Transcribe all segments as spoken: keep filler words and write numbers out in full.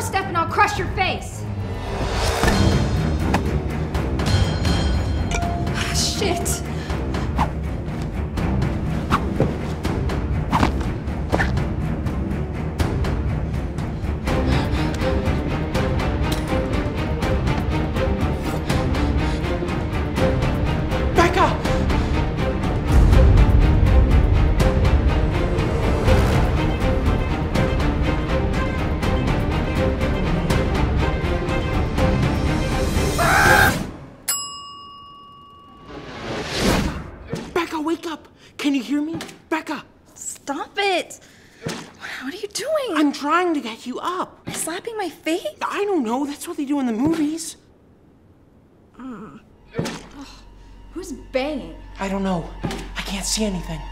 more step and I'll crush your face. Shit. Wake up! Can you hear me? Becca! Stop it! What are you doing? I'm trying to get you up. Slapping my face? I don't know. That's what they do in the movies. Mm. Oh, who's banging? I don't know. I can't see anything.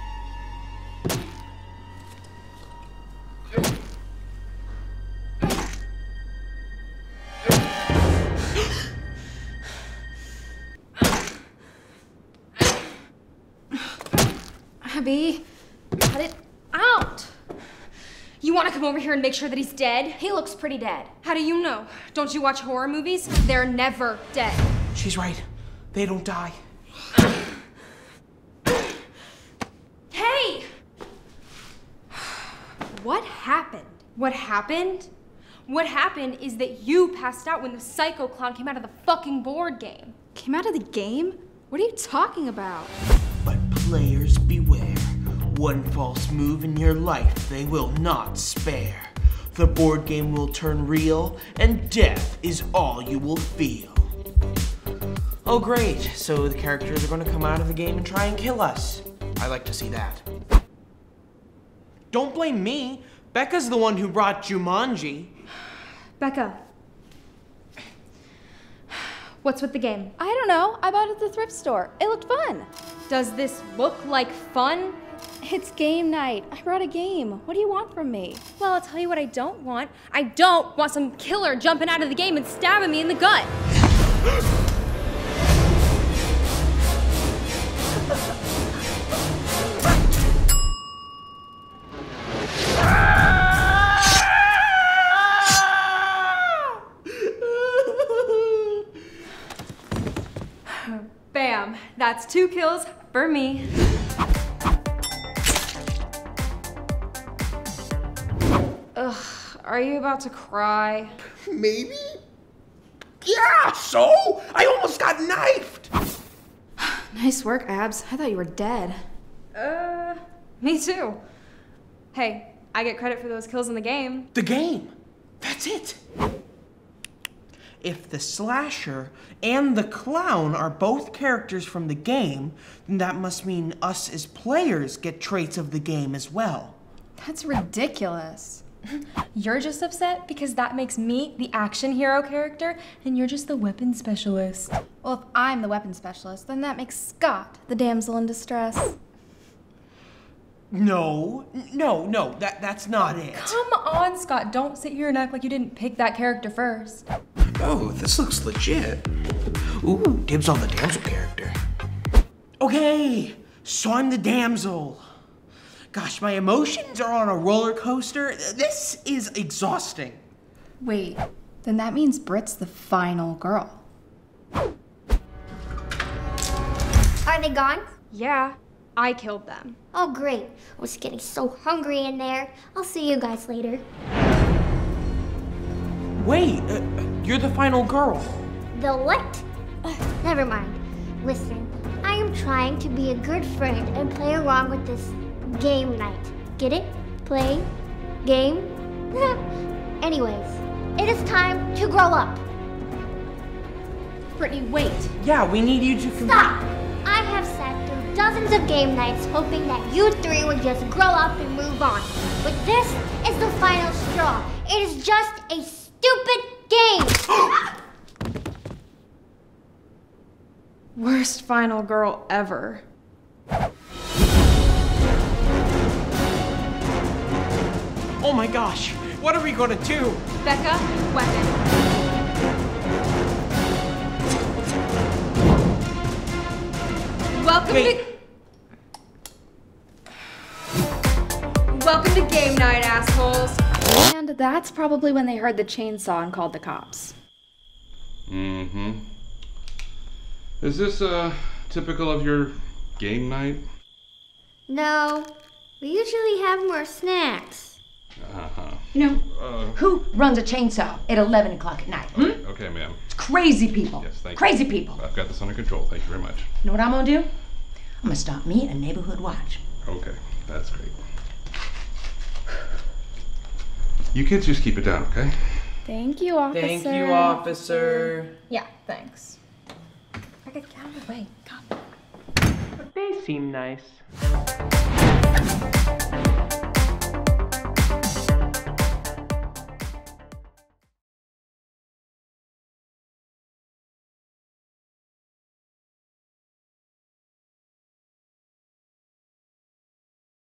Abby, cut it out. You want to come over here and make sure that he's dead? He looks pretty dead. How do you know? Don't you watch horror movies? They're never dead. She's right. They don't die. Hey! What happened? What happened? What happened is that you passed out when the psycho clown came out of the fucking board game. Came out of the game? What are you talking about? But players beware. One false move in your life they will not spare. The board game will turn real, and death is all you will feel. Oh great, so the characters are going to come out of the game and try and kill us. I like to see that. Don't blame me. Becca's the one who brought Jumanji. Becca. What's with the game? I don't know. I bought it at the thrift store. It looked fun. Does this look like fun? It's game night. I brought a game. What do you want from me? Well, I'll tell you what I don't want. I don't want some killer jumping out of the game and stabbing me in the gut. Bam, that's two kills for me. Ugh, are you about to cry? Maybe? Yeah, so? I almost got knifed! Nice work, Abs. I thought you were dead. Uh, me too. Hey, I get credit for those kills in the game. The game? That's it. If the slasher and the clown are both characters from the game, then that must mean us as players get traits of the game as well. That's ridiculous. You're just upset because that makes me the action hero character and you're just the weapon specialist. Well, if I'm the weapon specialist, then that makes Scott the damsel in distress. No, no, no, that, that's not it. Come on, Scott. Don't sit here and act like you didn't pick that character first. Oh, this looks legit. Ooh, dibs on the damsel character. Okay, so I'm the damsel. Gosh, my emotions are on a roller coaster. This is exhausting. Wait, then that means Britt's the final girl. Are they gone? Yeah, I killed them. Oh, great. I was getting so hungry in there. I'll see you guys later. Wait, uh, you're the final girl. The what? Ugh, never mind. Listen, I am trying to be a good friend and play along with this game night. Get it? Play? Game? Anyways, it is time to grow up. Brittany, wait. Yeah, we need you to... Stop! I have sat through dozens of game nights hoping that you three would just grow up and move on. But this is the final straw. It is just a stupid game. Worst final girl ever. Oh my gosh, what are we gonna do? Becca, weapon. Welcome Wait. to... Welcome to game night, assholes. And that's probably when they heard the chainsaw and called the cops. Mm-hmm. Is this, uh, typical of your game night? No, we usually have more snacks. Uh-huh. You know, Uh, who runs a chainsaw at eleven o'clock at night? Hmm? okay, okay, ma'am. It's crazy people. Yes, thank you. Crazy people. I've got this under control. Thank you very much. You know what I'm gonna do? I'm gonna start me a neighborhood watch. Okay, that's great. You kids just keep it down, okay? Thank you, officer. Thank you, officer. Yeah, thanks. Becca, get out of the way. Come. They seem nice.